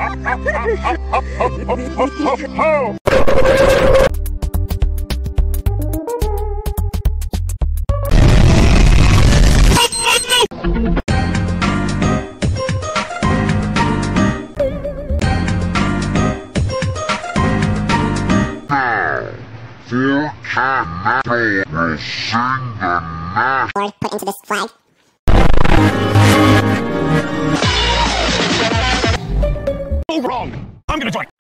Put into this flag. Oh, wrong! I'm gonna join.